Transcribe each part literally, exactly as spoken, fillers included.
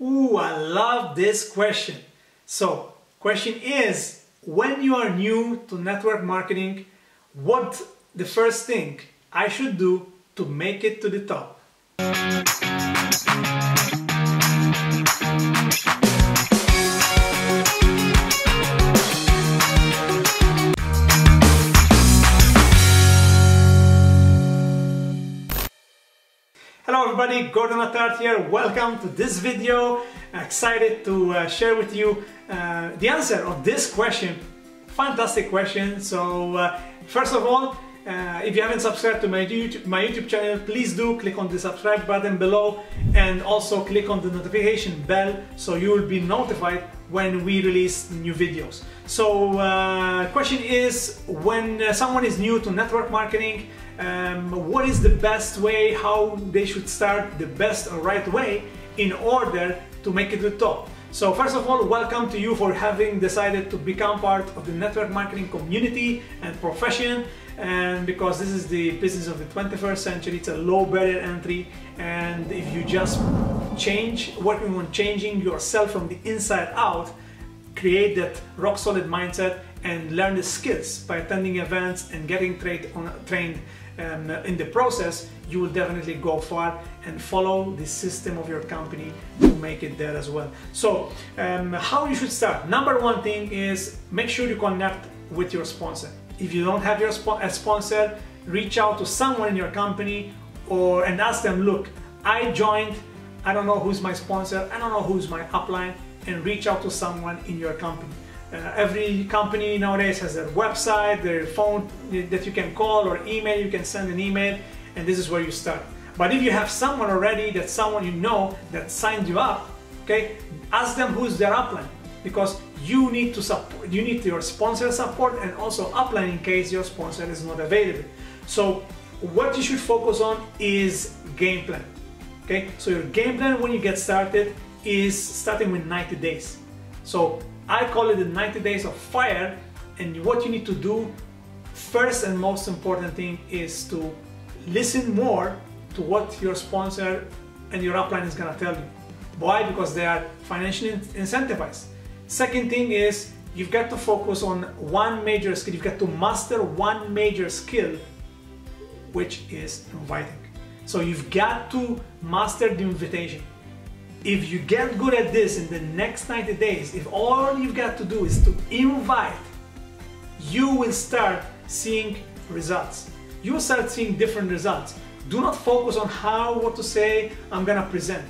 Ooh, I love this question. So, question is, when you are new to network marketing, what the first thing I should do to make it to the top? Hello everybody, Gordon Attard here. Welcome to this video. Excited to uh, share with you uh, the answer of this question. Fantastic question. So uh, first of all, uh, if you haven't subscribed to my YouTube, my YouTube channel, please do click on the subscribe button below and also click on the notification bell so you will be notified when we release new videos. So uh, question is, when uh, someone is new to network marketing, um, what is the best way, how they should start the best or right way in order to make it to the top? So first of all, welcome to you for having decided to become part of the network marketing community and profession. And because this is the business of the twenty-first century, it's a low barrier entry, and if you just change, working on changing yourself from the inside out, create that rock solid mindset and learn the skills by attending events and getting trained on, trained um, in the process, you will definitely go far and follow the system of your company to make it there as well. So um, how you should start? Number one thing is make sure you connect with your sponsor. If you don't have your sp a sponsor, reach out to someone in your company or and ask them, look, I joined, I don't know who's my sponsor, I don't know who's my upline, and reach out to someone in your company. Uh, every company nowadays has their website, their phone that you can call, or email, you can send an email, and this is where you start. But if you have someone already, that's someone you know that signed you up, okay, ask them who's their upline, because you need to support, you need your sponsor support and also upline in case your sponsor is not available. So what you should focus on is game plan. Okay, so your game plan when you get started is starting with ninety days. So I call it the ninety days of fire, and what you need to do first and most important thing is to listen more to what your sponsor and your upline is gonna tell you. Why? Because they are financially incentivized. Second thing is you've got to focus on one major skill. You've got to master one major skill, which is inviting. So you've got to master the invitation. If you get good at this in the next ninety days, if all you've got to do is to invite, you will start seeing results. You will start seeing different results. Do not focus on how, what to say I'm gonna present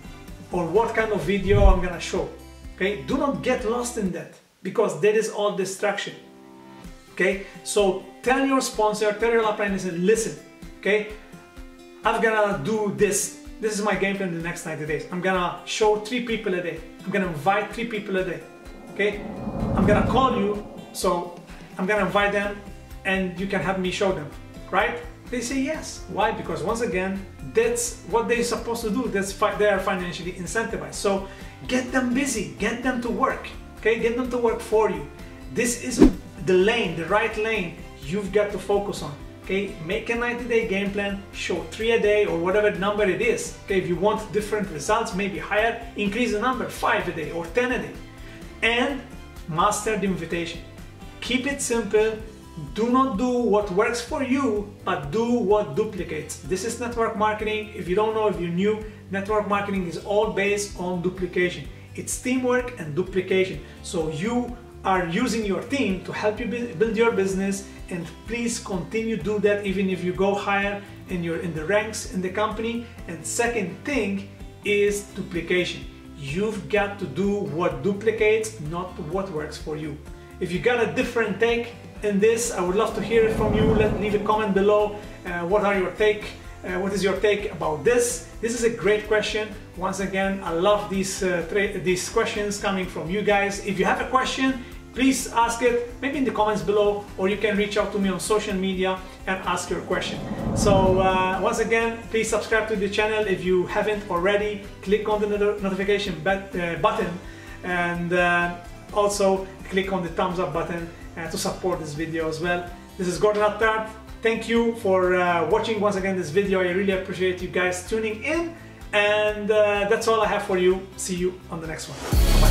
or what kind of video I'm gonna show. Okay, do not get lost in that, because that is all distraction. Okay, so tell your sponsor, tell your upline, listen, okay, I'm gonna do this. This is my game plan in the next ninety days. I'm gonna show three people a day. I'm gonna invite three people a day. Okay, I'm gonna call you, so I'm gonna invite them, and you can have me show them, right? They say yes. Why? Because once again, that's what they're supposed to do. That's fi they are financially incentivized. So get them busy, get them to work. Okay, get them to work for you. This is the lane, the right lane you've got to focus on. Okay, make a ninety day game plan, show three a day or whatever number it is. Okay, if you want different results, maybe higher, increase the number, five a day or ten a day. And master the invitation. Keep it simple. Do not do what works for you, but do what duplicates. This is network marketing. If you don't know, if you're new, network marketing is all based on duplication. It's teamwork and duplication. So you are using your team to help you build your business, and please continue to do that even if you go higher in your in the ranks in the company. And second thing is duplication. You've got to do what duplicates, not what works for you. If you got a different take in this, I would love to hear it from you. Let leave a comment below. Uh, what are your take? Uh, what is your take about this? This is a great question. Once again, I love these uh, these questions coming from you guys. If you have a question, please ask it maybe in the comments below, or you can reach out to me on social media and ask your question. So uh, once again, please subscribe to the channel if you haven't already. Click on the not notification but, uh, button, and uh, also click on the thumbs up button uh, to support this video as well. This is Gordon Attard. Thank you for uh, watching once again this video. I really appreciate you guys tuning in, And uh, that's all I have for you. See you on the next one. Bye-bye.